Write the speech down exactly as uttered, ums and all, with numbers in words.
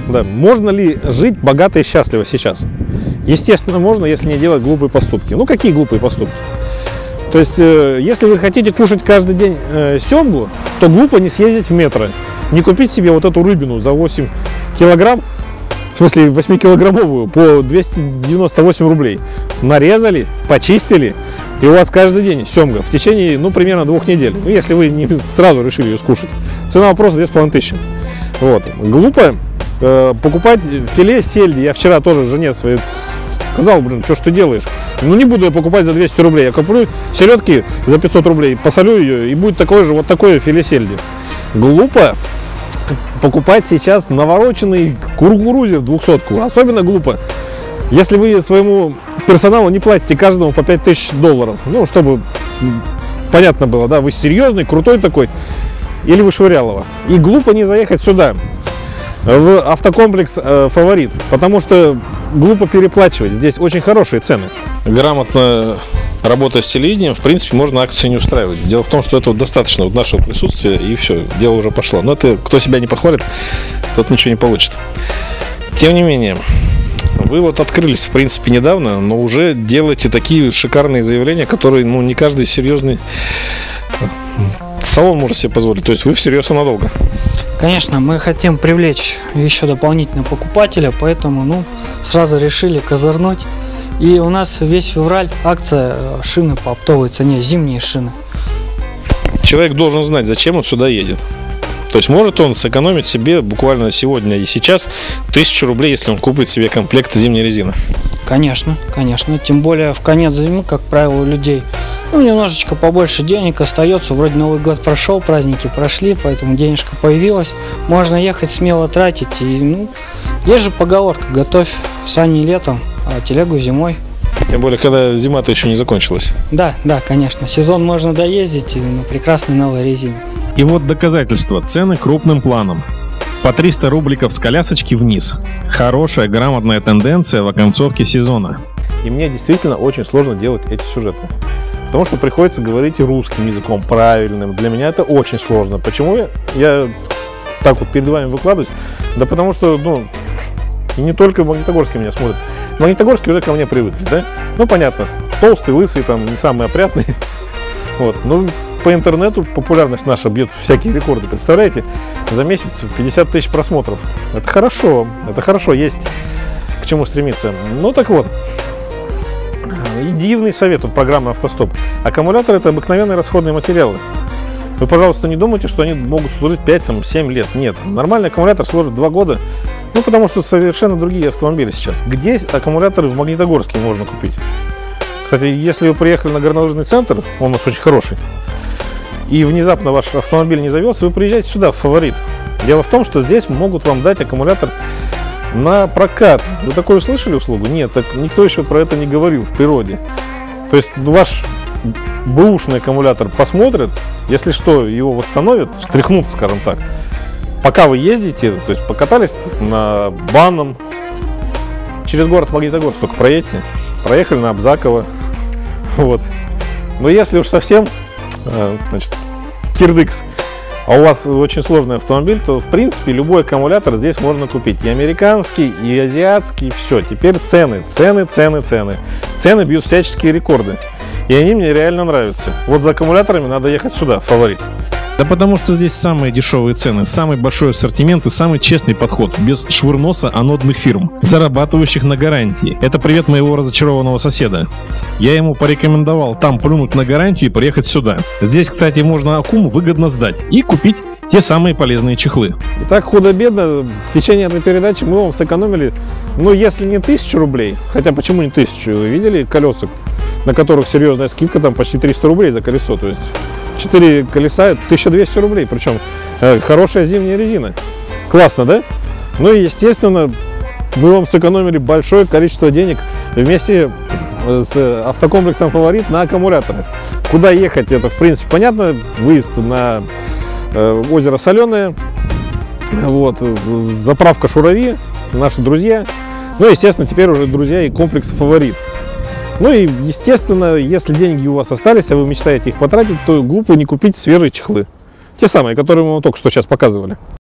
Да. Можно ли жить богато и счастливо сейчас? Естественно, можно, если не делать глупые поступки. Ну, какие глупые поступки? То есть, э, если вы хотите кушать каждый день э, семгу, то глупо не съездить в метро, не купить себе вот эту рыбину за восемь килограмм, в смысле восьмикилограммовую, по двести девяносто восемь рублей. Нарезали, почистили, и у вас каждый день семга в течение, ну, примерно двух недель. Ну, если вы не сразу решили ее скушать. Цена вопроса две с половиной тысячи. Вот. Глупо э, покупать филе сельди. Я вчера тоже жене своей сказал, блин, что ж ты делаешь? Ну, не буду я покупать за двести рублей. Я куплю селедки за пятьсот рублей, посолю ее, и будет такое же, вот такое филе сельди. Глупо покупать сейчас навороченный кукурузер двухсотку. Особенно глупо, если вы своему персоналу не платите каждому по пять тысяч долларов. Ну, чтобы понятно было, да, вы серьезный, крутой такой, или вы Швырялова. И глупо не заехать сюда, в автокомплекс э, «Фаворит», потому что глупо переплачивать. Здесь очень хорошие цены. Грамотно работая с телевидением, в принципе, можно акции не устраивать. Дело в том, что этого достаточно вот нашего присутствия, и все, дело уже пошло. Но это кто себя не похвалит, тот ничего не получит. Тем не менее, вы вот открылись, в принципе, недавно, но уже делаете такие шикарные заявления, которые, ну, не каждый серьезный салон может себе позволить. То есть вы всерьез и надолго. Конечно, мы хотим привлечь еще дополнительно покупателя, поэтому, ну, сразу решили козырнуть. И у нас весь февраль акция шины по оптовой цене, зимние шины. Человек должен знать, зачем он сюда едет. То есть может он сэкономить себе буквально сегодня и сейчас тысячу рублей, если он купит себе комплект зимней резины. Конечно, конечно. Тем более в конец зимы, как правило, у людей, ну, немножечко побольше денег остается. Вроде Новый год прошел, праздники прошли, поэтому денежка появилась. Можно ехать смело тратить. И, ну, есть же поговорка: готовь сани летом, а телегу зимой. Тем более, когда зима-то еще не закончилась. Да, да, конечно. Сезон можно доездить на прекрасной новой резине. И вот доказательства. Цены крупным планом. По триста рубликов с колясочки вниз. Хорошая, грамотная тенденция в оконцовке сезона. И мне действительно очень сложно делать эти сюжеты. Потому что приходится говорить русским языком, правильным. Для меня это очень сложно. Почему я, я так вот перед вами выкладываюсь? Да потому что, ну, и не только в Магнитогорске меня смотрят. В Магнитогорске уже ко мне привыкли, да? Ну, понятно, толстый, лысый, там, не самый опрятный. Вот, ну, по интернету популярность наша бьет всякие рекорды. Представляете, за месяц пятьдесят тысяч просмотров. Это хорошо, это хорошо, есть к чему стремиться. Ну, так вот, и дивный совет от программы «Автостоп». Аккумулятор – это обыкновенные расходные материалы. Вы, пожалуйста, не думайте, что они могут служить пять-семь лет. Нет, нормальный аккумулятор служит два года. Ну, потому что совершенно другие автомобили сейчас. Где аккумуляторы в Магнитогорске можно купить? Кстати, если вы приехали на горнолыжный центр, он у нас очень хороший, и внезапно ваш автомобиль не завелся, вы приезжаете сюда, в «Фаворит». Дело в том, что здесь могут вам дать аккумулятор на прокат. Вы такое слышали услугу? Нет, так никто еще про это не говорил в природе. То есть ваш бэушный аккумулятор посмотрят, если что, его восстановят, встряхнут, скажем так. Пока вы ездите, то есть покатались на Банном, через город Магнитогорск только проедьте, проехали на Абзаково, вот. Но если уж совсем, значит, кирдыкс, а у вас очень сложный автомобиль, то, в принципе, любой аккумулятор здесь можно купить. И американский, и азиатский, все. Теперь цены, цены, цены, цены. Цены бьют всяческие рекорды. И они мне реально нравятся. Вот за аккумуляторами надо ехать сюда, в «Фаворит». Да потому что здесь самые дешевые цены, самый большой ассортимент и самый честный подход, без швырноса анодных фирм, зарабатывающих на гарантии. Это привет моего разочарованного соседа. Я ему порекомендовал там плюнуть на гарантию и приехать сюда. Здесь, кстати, можно Аккум выгодно сдать и купить те самые полезные чехлы. Итак, худо-бедно, в течение этой передачи мы вам сэкономили, ну, если не тысячу рублей, хотя почему не тысячу? Вы видели колеса, на которых серьезная скидка, там почти триста рублей за колесо, то есть четыре колеса тысяча двести рублей, причем э, хорошая зимняя резина. Классно, да? Ну и, естественно, мы вам сэкономили большое количество денег вместе с автокомплексом «Фаворит» на аккумуляторы. Куда ехать, это, в принципе, понятно. Выезд на э, озеро Соленое, вот, заправка Шурави, наши друзья. Ну, естественно, теперь уже друзья и комплекс «Фаворит». Ну и, естественно, если деньги у вас остались, а вы мечтаете их потратить, то глупо не купить свежие чехлы. Те самые, которые мы вам только что сейчас показывали.